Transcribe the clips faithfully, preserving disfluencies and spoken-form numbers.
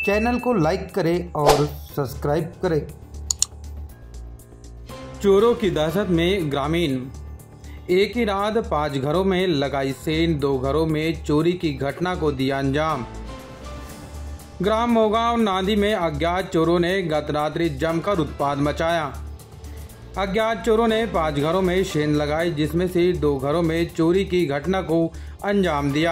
Channel को like करें और सब्सक्राइब करें। चोरों की दहशत में ग्रामीण। एक ही रात पांच घरों में लगाई सेंध, दो घरों में चोरी की घटना को दिया अंजाम। ग्राम मोगांव नांदी में अज्ञात चोरों ने गत रात्रि जमकर उत्पात मचाया। अज्ञात चोरों ने पांच घरों में सेंध लगाई, जिसमें से दो घरों में चोरी की घटना को अंजाम दिया।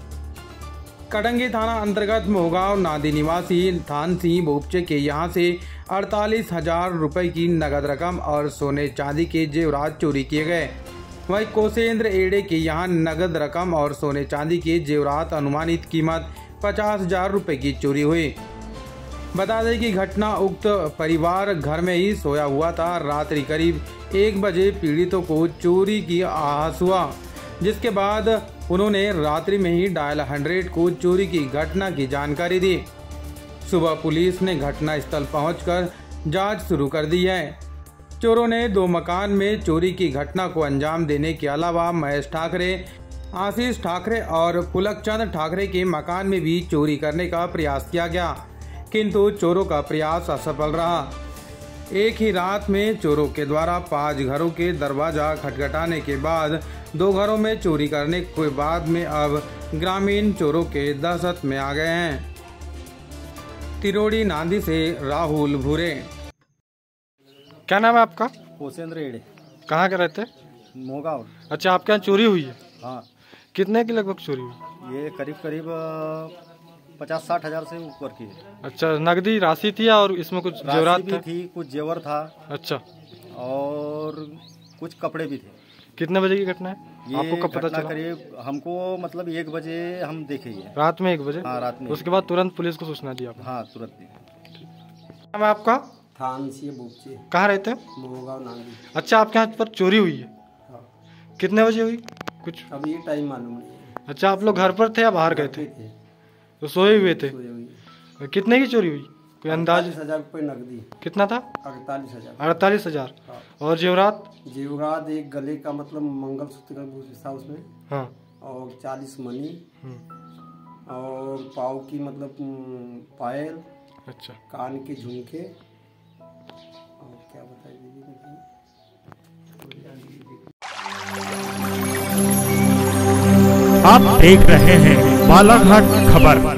कटंगी थाना अंतर्गत मोगांव नांदी निवासी थान सिंह बोपचे के यहां से अड़तालीस हजार रुपये की नगद रकम और सोने चांदी के जेवरात चोरी किए गए। वहीं कोसेंद्र एड़े के यहां नगद रकम और सोने चांदी के जेवरात अनुमानित कीमत पचास हजार रुपये की चोरी हुई। बता दें कि घटना उक्त परिवार घर में ही सोया हुआ था। रात्रि करीब एक बजे पीड़ितों को चोरी की आभास हुआ, जिसके बाद उन्होंने रात्रि में ही डायल हंड्रेड को चोरी की घटना की जानकारी दी। सुबह पुलिस ने घटना स्थल पहुंचकर जांच शुरू कर दी है। चोरों ने दो मकान में चोरी की घटना को अंजाम देने के अलावा महेश ठाकरे, आशीष ठाकरे और पुलकचंद ठाकरे के मकान में भी चोरी करने का प्रयास किया गया, किंतु चोरों का प्रयास असफल रहा। एक ही रात में चोरों के द्वारा पांच घरों के दरवाजा खटखटाने के बाद दो घरों में चोरी करने के बाद में अब ग्रामीण चोरों के दहशत में आ गए हैं। तिरोड़ी नांदी से राहुल भूरे। क्या नाम है आपका? कोसेंद्र एड़े। कहाँ के रहते? मोगांव। अच्छा, आपके यहाँ चोरी हुई है? हाँ। कितने की लगभग चोरी हुई? ये करीब करीब पचास साठ हजार से ऊपर की है। अच्छा, नकदी राशि थी और इसमें कुछ जेवरात भी थी, कुछ जेवर था। अच्छा, और कुछ कपड़े भी थे। कितने बजे की घटना है? ये आपको कब पता चला? करीब हमको मतलब एक बजे हम देखे ही है। रात में एक बजे? हाँ, रात में। उसके बाद तुरंत पुलिस को सूचना दी आपने? हाँ, तुरंत दी। नाम है आपका? थान सिंह बोपचे। कहाँ रहते हैं? मोगांव नांदी। अच्छा, आपके यहाँ पर चोरी हुई है? हाँ। कितने बजे हुई? कुछ अभी ये टाइम मालूम नहीं है। अच्छा, आप लोग घर पर थे या बाहर गए थे? तो सोए हुए थे? सोए हुए। कितने की चोरी हुई? कोई अंदाज? अड़तालीस हजार रुपये नकदी। कितना था? अड़तालीस हजार। अड़तालीस हजार। हाँ। और जेवरात? जेवरात एक गले का मतलब मंगलसूत्र का था उसमें। हाँ। और चालीस मनी और पाव की मतलब पायल। अच्छा। कान के झुमके और क्या बताइए दीदी? आप देख रहे हैं बालाघाट खबर।